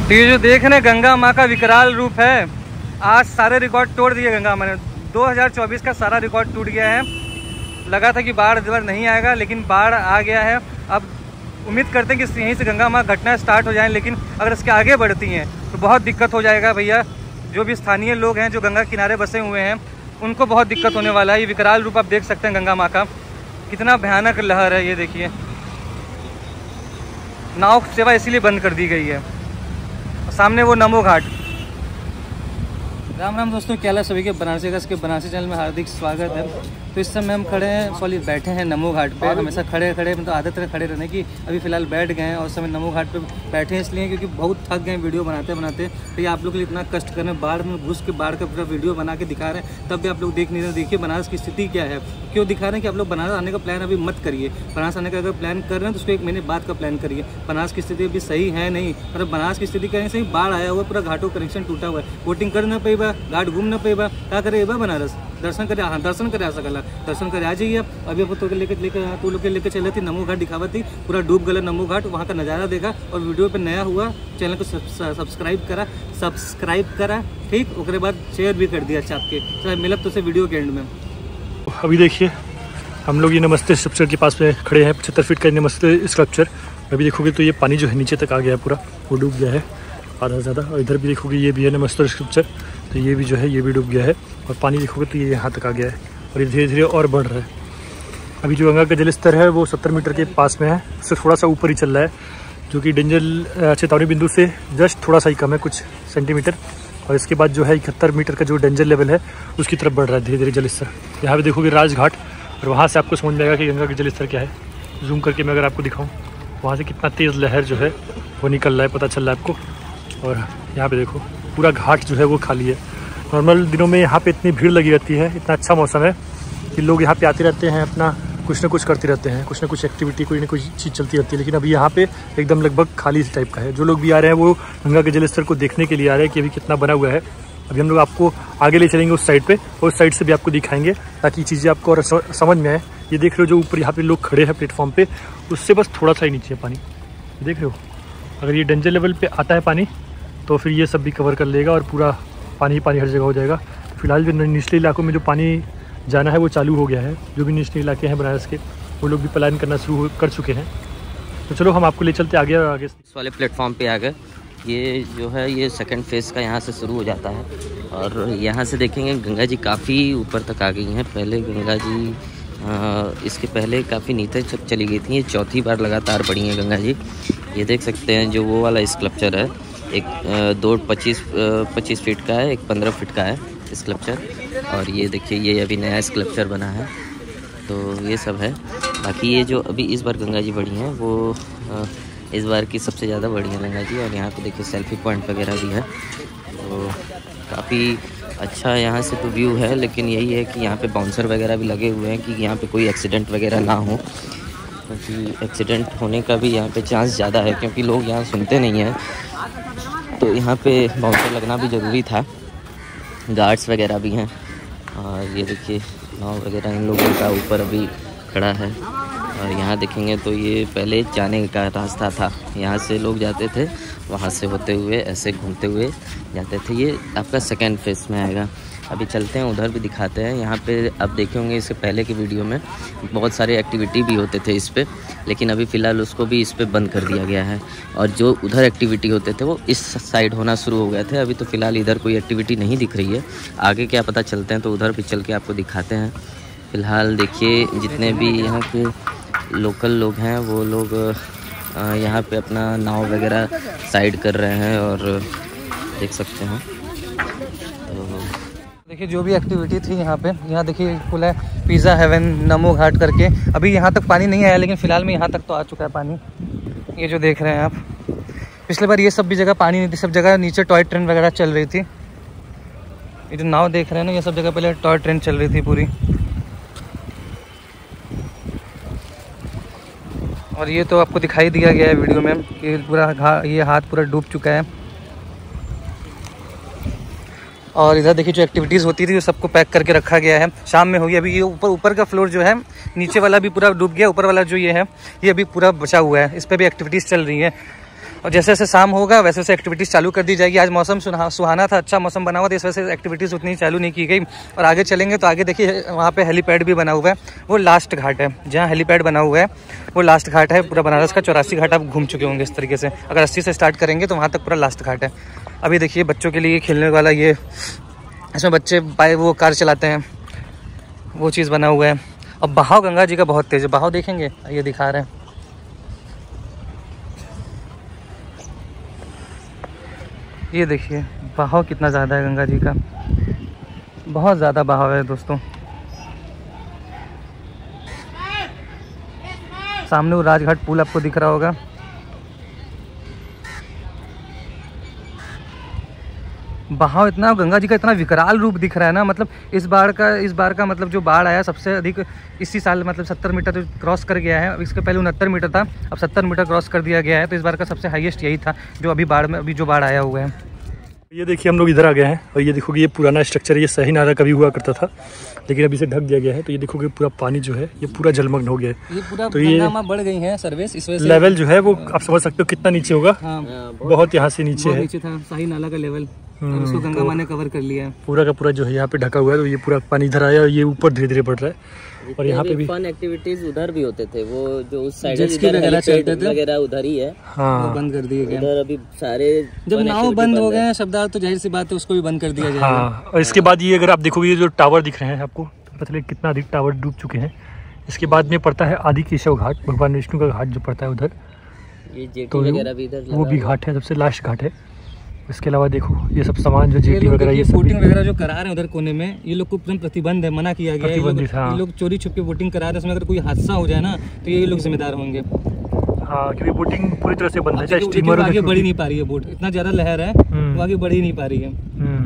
तो ये जो देख रहे हैं गंगा माँ का विकराल रूप है। आज सारे रिकॉर्ड तोड़ दिए गंगा माँ ने। 2024 का सारा रिकॉर्ड टूट गया है। लगा था कि बाढ़ इस बार नहीं आएगा, लेकिन बाढ़ आ गया है। अब उम्मीद करते हैं कि यहीं से गंगा माँ घटना स्टार्ट हो जाए, लेकिन अगर इसके आगे बढ़ती हैं तो बहुत दिक्कत हो जाएगा भैया। जो भी स्थानीय लोग हैं जो गंगा किनारे बसे हुए हैं उनको बहुत दिक्कत होने वाला है। ये विकराल रूप आप देख सकते हैं गंगा माँ का, कितना भयानक लहर है। ये देखिए, नाव सेवा इसीलिए बंद कर दी गई है। सामने वो नमो घाट। राम राम दोस्तों, क्या हाल है सभी के। बनारसी के बनारसी चैनल में हार्दिक स्वागत है। तो इस समय हम खड़े हैं, सॉरी बैठे हैं नमो घाट पे। हमेशा खड़े मतलब आदत है खड़े रहने की। अभी फिलहाल बैठ गए हैं और समय नमो घाट पे बैठे हैं इसलिए क्योंकि बहुत थक गए वीडियो बनाते बनाते। तो ये आप लोग के लिए इतना कष्ट कर रहे हैं, बाढ़ में घुस के बाढ़ का पूरा वीडियो बना के दिखा रहे हैं, तब भी आप लोग देख नहीं रहे। देखिए बनारस की स्थिति क्या है। क्यों दिखा रहे हैं कि आप लोग बनारस आने का प्लान अभी मत करिए। बनारस आने का अगर प्लान कर रहे हैं तो उसको 1 महीने बाद का प्लान करिए। बनारस की स्थिति अभी सही है नहीं, मतलब बनारस की स्थिति कहीं सही बाढ़ आया हुआ है, पूरा घाटों कनेक्शन टूटा हुआ है। बोटिंग कर ना पेबा, घाट घूम ना पेबा, क्या करे बनारस दर्शन करे। हाँ, दर्शन करे आ सकला, दर्शन करे आ जाइए। अभी अब तो लेकर चले थी नमो घाट दिखावा थी, पूरा डूब गया नमो घाट। वहाँ का नज़ारा देखा और वीडियो पे नया हुआ चैनल को सब्सक्राइब करा ठीक। उसके बाद शेयर भी कर दिया चाप के। चलो मिलब तो से वीडियो के एंड में। अभी देखिए हम लोग ये नमस्ते स्कल्पचर के पास में खड़े हैं। 75 फीट का नमस्ते स्कल्पचर। अभी देखोगे तो ये पानी जो है नीचे तक आ गया है, पूरा वो डूब गया है आधा ज़्यादा। और इधर भी देखोगे ये भी है नमस्ते स्कल्पचर, तो ये भी जो है ये भी डूब गया है। और पानी देखोगे तो ये यहाँ तक आ गया है और ये धीरे धीरे और बढ़ रहा है। अभी जो गंगा का जल स्तर है वो 70 मीटर के पास में है, उससे थोड़ा सा ऊपर ही चल रहा है, जो कि डेंजर चेतावनी बिंदु से जस्ट थोड़ा सा ही कम है, कुछ सेंटीमीटर। और इसके बाद जो है 71 मीटर का जो डेंजर लेवल है उसकी तरफ बढ़ रहा है धीरे धीरे जल स्तर। यहाँ पे देखोगे राजघाट, और वहाँ से आपको समझ में आएगा कि गंगा का जल स्तर क्या है। जूम करके मैं अगर आपको दिखाऊँ वहाँ से कितना तेज़ लहर जो है वो निकल रहा है, पता चल रहा है आपको। और यहाँ पे देखो पूरा घाट जो है वो खाली है। नॉर्मल दिनों में यहाँ पे इतनी भीड़ लगी रहती है, इतना अच्छा मौसम है कि लोग यहाँ पे आते रहते हैं, अपना कुछ ना कुछ करते रहते हैं, कुछ ना कुछ एक्टिविटी कोई ना कोई चीज़ चलती रहती है। लेकिन अभी यहाँ पे एकदम लगभग खाली इस टाइप का है। जो लोग भी आ रहे हैं वो गंगा के जल स्तर को देखने के लिए आ रहे हैं कि अभी कितना बना हुआ है। अभी हम लोग आपको आगे ले चलेंगे उस साइड पे, और उस साइड से भी आपको दिखाएंगे ताकि चीज़ें आपको और समझ में आए। ये देख रहे हो जो ऊपर यहाँ पे लोग खड़े हैं प्लेटफॉर्म पे, उससे बस थोड़ा सा ही नीचे है पानी, देख रहे हो। अगर ये डेंजर लेवल पे आता है पानी तो फिर ये सब भी कवर कर लेगा और पूरा पानी पानी हर जगह हो जाएगा। फिलहाल जो निचले इलाकों में जो पानी जाना है वो चालू हो गया है। जो भी निचले इलाके हैं बनारस के वो लोग भी प्लान करना शुरू कर चुके हैं। तो चलो हम आपको ले चलते आगे। और आगे इस वाले प्लेटफॉर्म पे आ गए। ये जो है ये सेकंड फेज़ का यहाँ से शुरू हो जाता है। और यहाँ से देखेंगे गंगा जी काफ़ी ऊपर तक आ गई हैं। पहले गंगा जी इसके पहले काफ़ी नीचे चली गई थी। ये चौथी बार लगातार बढ़ी हैं गंगा जी। ये देख सकते हैं जो वो वाला स्कल्पचर है, एक 25 फीट का है, एक 15 फीट का है स्कल्पचर। और ये देखिए ये अभी नया स्कल्पचर बना है, तो ये सब है। बाकी ये जो अभी इस बार गंगा जी बढ़ी हैं वो इस बार की सबसे ज़्यादा बढ़ी है गंगा जी। और यहाँ पे देखिए सेल्फी पॉइंट वगैरह भी है, तो काफ़ी अच्छा यहाँ से तो व्यू है। लेकिन यही है कि यहाँ पे बाउंसर वगैरह भी लगे हुए हैं कि यहाँ पे कोई एक्सीडेंट वगैरह ना हो, क्योंकि एक्सीडेंट होने का भी यहाँ पे चांस ज़्यादा है, क्योंकि लोग यहाँ सुनते नहीं हैं। तो यहाँ पे बाउंसर लगना भी ज़रूरी था, गार्ड्स वगैरह भी हैं। और ये देखिए नाव वगैरह इन लोगों का ऊपर अभी खड़ा है। और यहाँ देखेंगे तो ये पहले जाने का रास्ता था, यहाँ से लोग जाते थे, वहाँ से होते हुए ऐसे घूमते हुए जाते थे। ये आपका सेकेंड फेज़ में आएगा। अभी चलते हैं उधर भी दिखाते हैं। यहाँ पे आप देखे होंगे इससे पहले की वीडियो में बहुत सारे एक्टिविटी भी होते थे इस पे, लेकिन अभी फ़िलहाल उसको भी इस पे बंद कर दिया गया है। और जो उधर एक्टिविटी होते थे वो इस साइड होना शुरू हो गए थे। अभी तो फ़िलहाल इधर कोई एक्टिविटी नहीं दिख रही है, आगे क्या पता चलते हैं तो उधर भी चल के आपको दिखाते हैं। फ़िलहाल देखिए जितने भी यहाँ के लोकल लोग हैं वो लोग यहाँ पे अपना नाव वगैरह साइड कर रहे हैं, और देख सकते हैं। तो देखिए जो भी एक्टिविटी थी यहाँ पे, यहाँ देखिए पुल है पिज़्ज़ा हेवन नमो घाट करके। अभी यहाँ तक पानी नहीं आया, लेकिन फ़िलहाल में यहाँ तक तो आ चुका है पानी। ये जो देख रहे हैं आप, पिछले बार ये सब भी जगह पानी नहीं थी, सब जगह नीचे टॉय ट्रेन वगैरह चल रही थी। ये जो नाव देख रहे हैं ना, ये सब जगह पहले टॉय ट्रेन चल रही थी पूरी। और ये तो आपको दिखाई दिया गया है वीडियो में कि पूरा ये हाथ पूरा डूब चुका है। और इधर देखिए जो एक्टिविटीज़ होती थी वो सबको पैक करके रखा गया है, शाम में होगी। अभी ये ऊपर का फ्लोर जो है, नीचे वाला भी पूरा डूब गया, ऊपर वाला जो ये है ये अभी पूरा बचा हुआ है, इस पर भी एक्टिविटीज़ चल रही है। और जैसे जैसे शाम होगा वैसे वैसे एक्टिविटीज़ चालू कर दी जाएगी। आज मौसम सुहाना था, अच्छा मौसम बना हुआ था, इस वजह से एक्टिविटीज़ उतनी चालू नहीं की गई। और आगे चलेंगे तो आगे देखिए वहाँ पे हेलीपैड भी बना हुआ है, वो लास्ट घाट है। जहाँ हेलीपैड बना हुआ है वो लास्ट घाट है। पूरा बनारस का 84 घाट आप घूम चुके होंगे इस तरीके से। अगर 80 से स्टार्ट करेंगे तो वहाँ तक पूरा लास्ट घाट है। अभी देखिए बच्चों के लिए खेलने वाला ये, इसमें बच्चे वो कार चलाते हैं, वो चीज़ बना हुआ है। अब बहाव गंगा जी का बहुत तेज़ है, बहाव देखेंगे, ये दिखा रहे हैं। ये देखिए बहाव कितना ज़्यादा है गंगा जी का, बहुत ज़्यादा बहाव है दोस्तों। सामने वो राजघाट पुल आपको दिख रहा होगा। बहाव इतना, गंगा जी का इतना विकराल रूप दिख रहा है ना। मतलब इस बार का मतलब जो बाढ़ आया सबसे अधिक इसी साल, मतलब 70 मीटर क्रॉस कर गया है। इसके पहले 69 मीटर था, अब 70 मीटर क्रॉस कर दिया गया है। तो इस बार का सबसे हाईएस्ट यही था जो अभी जो बाढ़ आया हुआ है। ये देखिए हम लोग इधर आ गए हैं और ये देखोगे ये पुराना स्ट्रक्चर है, ये सही नाला कभी हुआ करता था लेकिन अभी से ढक दिया गया है। तो ये देखोगे पूरा पानी जो है ये पूरा जलमग्न हो गया है। ये पूरा तो ये बढ़ गई है सर्विस, इस वजह से लेवल जो है वो आप समझ सकते हो कितना नीचे होगा। बहुत यहाँ से नीचे है, नीचे था सही नाला का लेवल, उसको गंगा माँ ने कवर कर लिया है। पूरा का पूरा जो है यहाँ पे ढका हुआ है। तो ये पूरा पानी इधर आया और ये ऊपर धीरे धीरे बढ़ रहा है। और यहाँ पे भी फन एक्टिविटीज उधर भी होते थे, वो जो उस साइड वगैरह चलते थे वगैरह उधर ही है। हाँ, वो बंद कर दिए गए उधर। अभी सारे जब नाव बंद हो गए हैं शब्दार्थ, तो जाहिर सी बात है उसको भी बंद कर दिया जाएगा। हाँ, और इसके बाद ये अगर आप देखोगे ये जो टावर दिख रहे हैं आपको, तो पता चले कितना अधिक टावर डूब चुके हैं। इसके बाद में पड़ता है आदि केशव घाट, भगवान विष्णु का घाट जो पड़ता है उधर। ये जेटी वगैरह भी इधर, वो भी घाट है, सबसे लास्ट घाट है। इसके अलावा देखो ये सब सामान जो जेटी वगैरह, ये बोटिंग वगैरह जो करा रहे हैं उधर कोने में, ये लोग को प्रतिबंध है, मना किया गया है। ये लोग चोरी छुप के बोटिंग करा रहे हैं, उसमें अगर कोई हादसा हो जाए ना तो ये लोग जिम्मेदार होंगे। हाँ, क्योंकि बोटिंग पूरी तरह से बंद है। स्टीमर आगे बढ़ ही नहीं पा रही है, बोट इतना ज़्यादा लहर है वो आगे बढ़ ही नहीं पा रही है।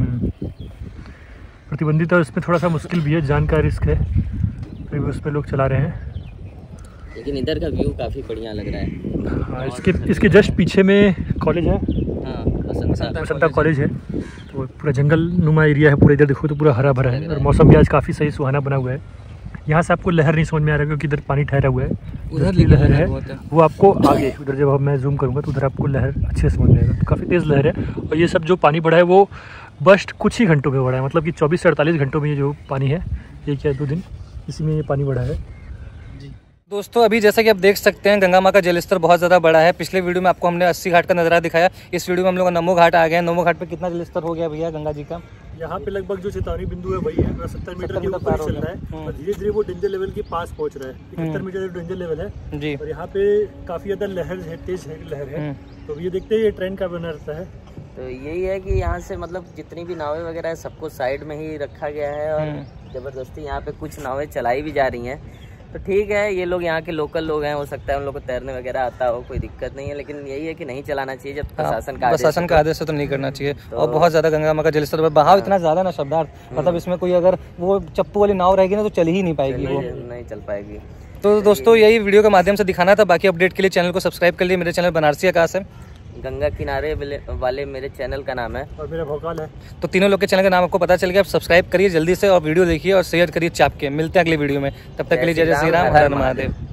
प्रतिबंधित है, इसमें थोड़ा सा मुश्किल भी है, जान का रिस्क है, फिर भी उसमें लोग चला रहे हैं। लेकिन इधर का व्यू काफ़ी बढ़िया लग रहा है। हाँ, इसके जस्ट पीछे में कॉलेज है। हाँ, बसंता कॉलेज है। तो पूरा जंगल नुमा एरिया है पूरा, इधर देखो तो पूरा हरा भरा है। और मौसम भी आज काफ़ी सही सुहाना बना हुआ है। यहाँ से आपको लहर नहीं समझ में आ रहा है क्योंकि इधर पानी ठहरा हुआ है। उधर लहर है वो आपको आगे उधर, जब मैं जूम करूँगा तो उधर आपको लहर अच्छे से समझ में आएगा। तो काफ़ी तेज़ लहर है। और ये सब जो पानी बढ़ा है वो बस कुछ ही घंटों में बढ़ा है, मतलब कि 24 से 48 घंटों में ये जो पानी है, ये क्या 2 दिन, इसी में ये पानी बढ़ा है। दोस्तों अभी जैसा कि आप देख सकते हैं गंगा माँ का जलस्तर बहुत ज़्यादा बड़ा है। पिछले वीडियो में आपको हमने 80 घाट का नज़ारा दिखाया, इस वीडियो में हम लोग नमो घाट आ गए हैं। नमो घाट पे कितना जलस्तर हो गया भैया गंगा जी का? यहाँ पे लगभग जो चेतावनी बिंदु है वही है, 70 मीटर के ऊपर चल रहा है और धीरे धीरे वो डेंजर लेवल के पास पहुँच रहा है। 71 मीटर डेंजर लेवल है जी। और यहाँ पे काफ़ी ज़्यादा लहर है, तेज लहर है। तो ये देखते हैं ये ट्रेन का बना रहता है। तो यही है कि यहाँ से मतलब जितनी भी नावें वगैरह है सबको साइड में ही रखा गया है और ज़बरदस्ती यहाँ पे कुछ नावें चलाई भी जा रही हैं। तो ठीक है, ये लोग यहाँ के लोकल लोग हैं, हो सकता है उन लोग को तैरने वगैरह आता हो, कोई दिक्कत नहीं है। लेकिन यही है कि नहीं चलाना चाहिए जब प्रशासन का आदेश है तो नहीं करना चाहिए। और बहुत ज़्यादा गंगा माँ का जलस्तर बहाव इतना ज़्यादा ना शब्दार्थ, मतलब इसमें कोई अगर वो चप्पू वाली नाव रहेगी ना तो चल ही नहीं पाएगी, वो नहीं चल पाएगी। तो दोस्तों यही वीडियो के माध्यम से दिखाना था। बाकी अपडेट के लिए चैनल को सब्सक्राइब कर लिए। मेरे चैनल बनारसी आकाश है, गंगा किनारे वाले मेरे चैनल का नाम है और मेरा भोकाल है। तो तीनों लोग के चैनल का नाम आपको पता चल गया। आप सब्सक्राइब करिए जल्दी से और वीडियो देखिए और शेयर करिए चाप के। मिलते हैं अगले वीडियो में, तब तक के लिए जय जय श्री राम, हर हर महादेव।